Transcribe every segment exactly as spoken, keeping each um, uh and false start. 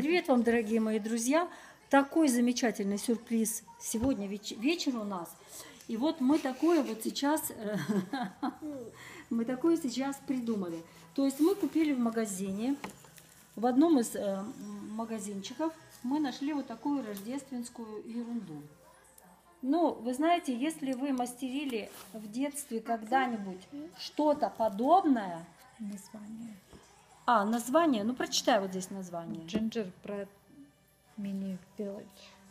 Привет вам, дорогие мои друзья! Такой замечательный сюрприз сегодня веч вечер у нас. И вот мы такое вот сейчас, мы такое сейчас придумали. То есть мы купили в магазине, в одном из э, магазинчиков, мы нашли вот такую рождественскую ерунду. Ну, вы знаете, если вы мастерили в детстве когда-нибудь что-то подобное... Название. А, название? Ну, прочитай вот здесь название. Gingerbread Mini Village.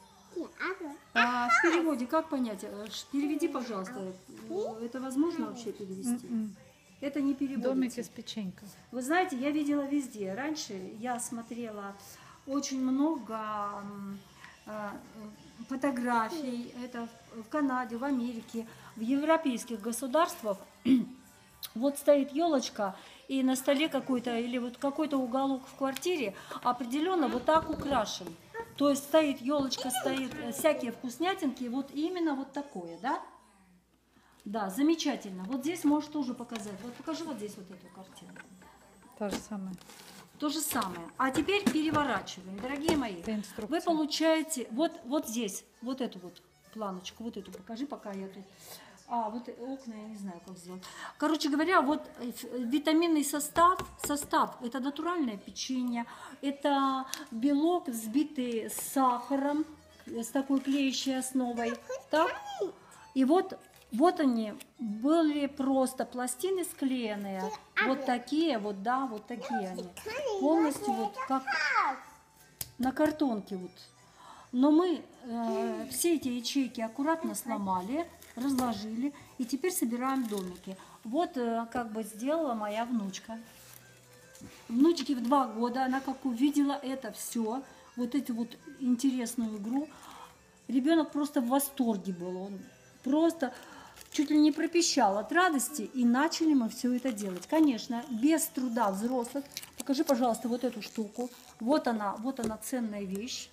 А в переводе как понять? Переведи, пожалуйста. Это возможно вообще перевести? Mm-mm. Это не переводится. Домик из печенька. Вы знаете, я видела везде. Раньше я смотрела очень много э, фотографий. Это в Канаде, в Америке, в европейских государствах. Вот стоит елочка, и на столе какой-то, или вот какой-то уголок в квартире определенно вот так украшен. То есть стоит елочка, стоит всякие вкуснятинки, вот именно вот такое, да? Да, замечательно. Вот здесь можешь тоже показать. Вот покажи вот здесь вот эту картинку. То же самое. То же самое. А теперь переворачиваем, дорогие мои. Вы получаете вот, вот здесь, вот эту вот планочку, вот эту покажи, пока я тут... А, вот окна, я не знаю, как сделать. Короче говоря, вот витаминный состав, состав, это натуральное печенье, это белок, взбитый с сахаром, с такой клеящей основой. Так? И вот, вот они были просто пластины склеенные, вот такие вот, да, вот такие они. Полностью вот как на картонке вот. Но мы э, все эти ячейки аккуратно сломали, разложили и теперь собираем домики. Вот э, как бы сделала моя внучка. Внучке в два года, она как увидела это все, вот эту вот интересную игру, ребенок просто в восторге был. Он просто чуть ли не пропищал от радости, и начали мы все это делать. Конечно, без труда взрослых. Покажи, пожалуйста, вот эту штуку. Вот она, вот она ценная вещь.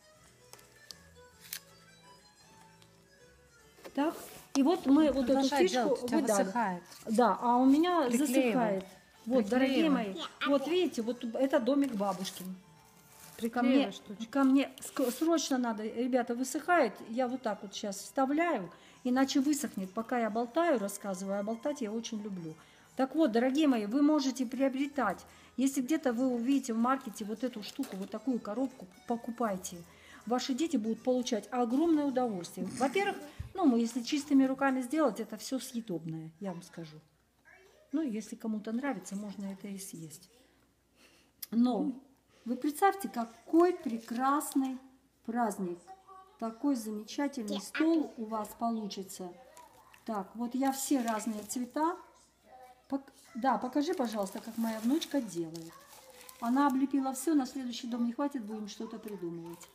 Так, и вот мы вот эту фишку выдали. Да, а у меня Приклеиваем. засыхает. Вот, дорогие мои, вот видите, вот это домик бабушкин. Ко мне, ко мне срочно надо, ребята, высыхает, я вот так вот сейчас вставляю, иначе высохнет. Пока я болтаю, рассказываю, а болтать я очень люблю. Так вот, дорогие мои, вы можете приобретать, если где-то вы увидите в маркете вот эту штуку, вот такую коробку, покупайте. Ваши дети будут получать огромное удовольствие. Во-первых, ну, мы, если чистыми руками сделать, это все съедобное, я вам скажу. Ну, если кому-то нравится, можно это и съесть. Но вы представьте, какой прекрасный праздник. Такой замечательный стол у вас получится. Так, вот я все разные цвета. Пок... Да, покажи, пожалуйста, как моя внучка делает. Она облепила все, на следующий дом не хватит, будем что-то придумывать.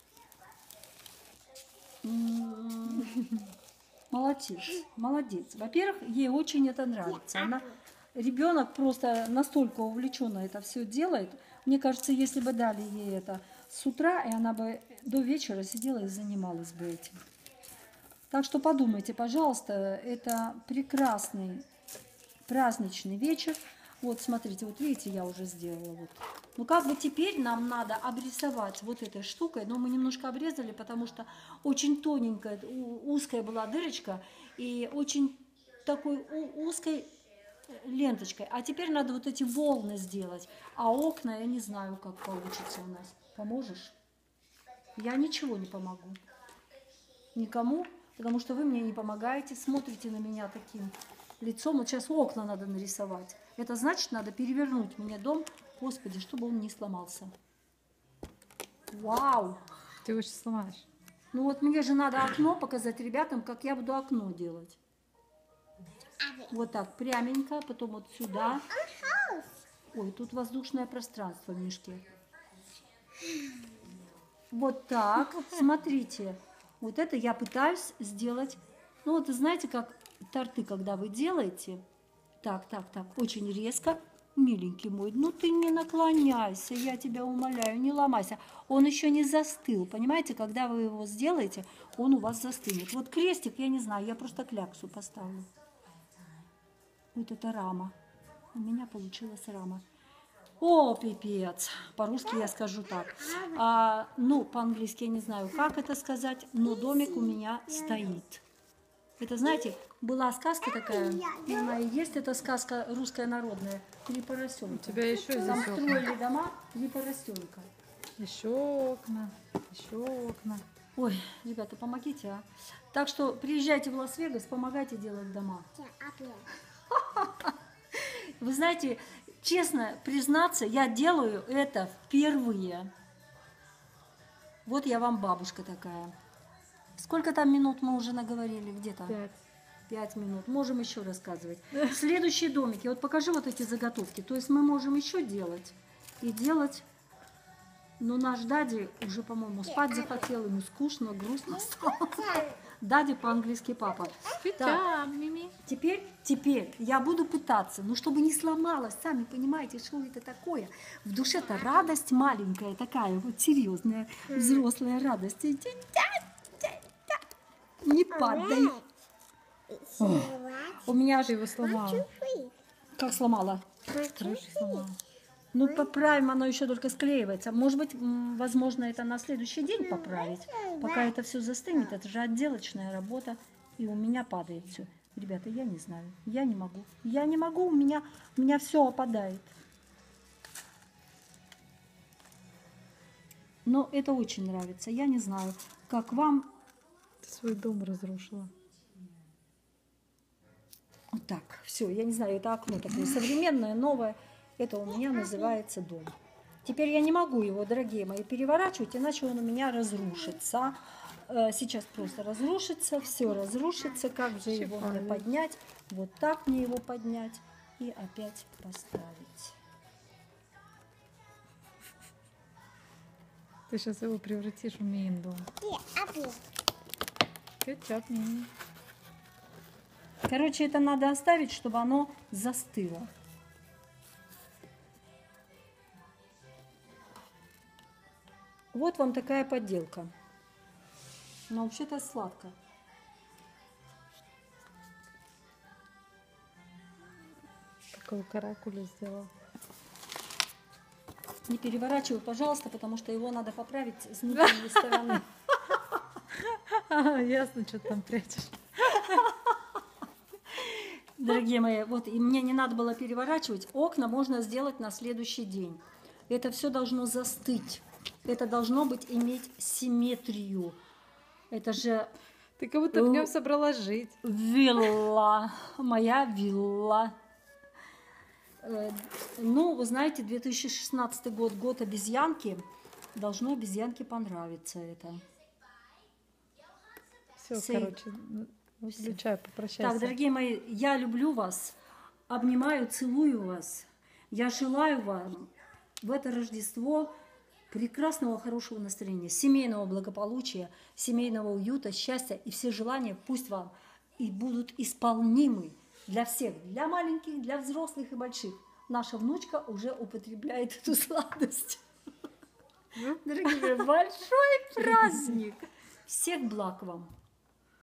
Молодец, молодец. Во-первых, ей очень это нравится. Она, ребенок просто настолько увлеченно это все делает. Мне кажется, если бы дали ей это с утра, и она бы до вечера сидела и занималась бы этим. Так что подумайте, пожалуйста, это прекрасный праздничный вечер. Вот, смотрите, вот видите, я уже сделала. Вот. Ну, как бы теперь нам надо обрисовать вот этой штукой, но мы немножко обрезали, потому что очень тоненькая, узкая была дырочка и очень такой узкой ленточкой. А теперь надо вот эти волны сделать, а окна я не знаю, как получится у нас. Поможешь? Я ничего не помогу. Никому, потому что вы мне не помогаете, смотрите на меня таким лицом. Вот сейчас окна надо нарисовать. Это значит, надо перевернуть мне дом, Господи, чтобы он не сломался. Вау! Ты его сейчас сломаешь. Ну вот мне же надо окно показать ребятам, как я буду окно делать. Вот так, пряменько, потом вот сюда. Ой, тут воздушное пространство в мешке. Вот так, смотрите. Вот это я пытаюсь сделать. Ну вот, знаете, как торты, когда вы делаете. Так, так, так, очень резко. Миленький мой, ну ты не наклоняйся, я тебя умоляю, не ломайся. Он еще не застыл, понимаете, когда вы его сделаете, он у вас застынет. Вот крестик, я не знаю, я просто кляксу поставлю. Вот это рама. У меня получилась рама. О, пипец. По-русски я скажу так. А, ну, по-английски я не знаю, как это сказать, но домик у меня стоит. Это, знаете, была сказка такая, она и есть, эта сказка русская народная, «Три поросенка». У тебя еще здесь Там окна. строили дома, три поросенка. Еще окна, еще окна. Ой, ребята, помогите, а. Так что приезжайте в Лас-Вегас, помогайте делать дома. Вы знаете, честно признаться, я делаю это впервые. Вот я вам бабушка такая. Сколько там минут мы уже наговорили? Где-то? Пять. Пять минут. Можем еще рассказывать. Следующие домики. Вот покажи вот эти заготовки. То есть мы можем еще делать. И делать. Но наш Дади уже, по-моему, спать захотел. Ему скучно, грустно стало. Дади по-английски папа. Так, Мими. теперь, теперь я буду пытаться, ну, чтобы не сломалось, сами понимаете, что это такое. В душе-то радость маленькая такая, вот серьезная, взрослая радость. Не падай. Ох, у меня Ты же... его сломала. Как сломала? Крышу сломала. Ну, поправим, оно еще только склеивается. Может быть, м, возможно, это на следующий день поправить. Пока это все застынет, это же отделочная работа. И у меня падает все. Ребята, я не знаю. Я не могу. Я не могу, у меня, у меня все опадает. Но это очень нравится. Я не знаю, как вам. Ты свой дом разрушила. Вот так, все, я не знаю, это окно такое современное, новое. Это у меня называется дом. Теперь я не могу его, дорогие мои, переворачивать, иначе он у меня разрушится. Э, Сейчас просто разрушится, все разрушится. Как же его мне Шикарно. поднять? Вот так мне его поднять и опять поставить. Ты сейчас его превратишь в Миин дом. Кетчап, Мими. Короче, это надо оставить, чтобы оно застыло. Вот вам такая подделка. Но вообще-то сладко. Такого каракуля сделал. Не переворачивай, пожалуйста, потому что его надо поправить с внутренней стороны. А, ясно, что ты там прячешь. Дорогие мои, вот и мне не надо было переворачивать. Окна можно сделать на следующий день. Это все должно застыть. Это должно быть иметь симметрию. Это же Ты как будто в нем собралась жить. вилла, моя вилла. Э, Ну, вы знаете, две тысячи шестнадцатый год, год обезьянки. Должно обезьянке понравиться это. Все, Сей. короче, выключай, попрощайся. Так, дорогие мои, я люблю вас, обнимаю, целую вас. Я желаю вам в это Рождество прекрасного, хорошего настроения, семейного благополучия, семейного уюта, счастья. И все желания пусть вам и будут исполнимы для всех, для маленьких, для взрослых и больших. Наша внучка уже употребляет эту сладость. Дорогие мои, большой праздник! Всех благ вам!